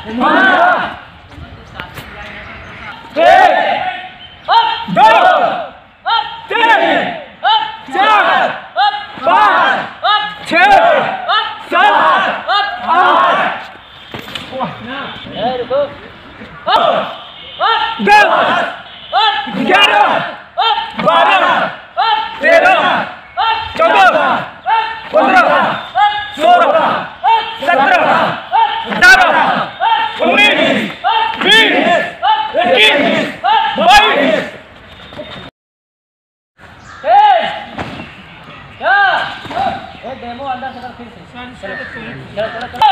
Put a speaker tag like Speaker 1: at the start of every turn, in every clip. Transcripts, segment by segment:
Speaker 1: demo अंदर से फिर से चलो चलो चलो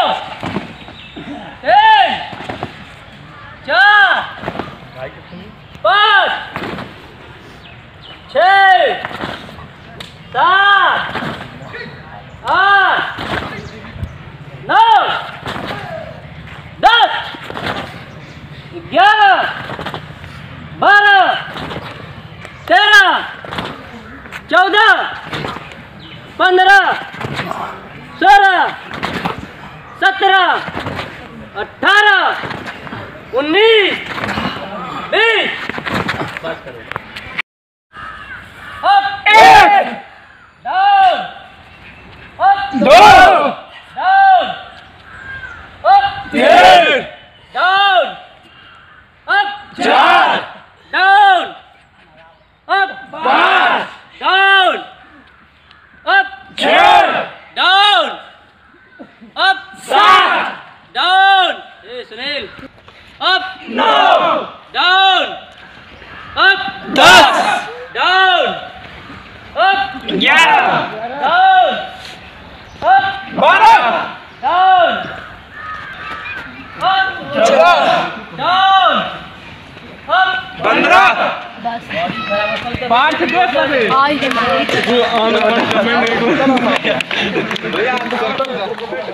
Speaker 1: 3 4 5 6 7 8 9 10 11 12 13 14 15 16 17 18 19 20 बस करो up 1 down up 2 down up 3 down up 4 down up 5 down up 6 down up 7 down Sunil up 9 down up 10 down up 11 down up 12 down up 14 down up 15 5 2 सब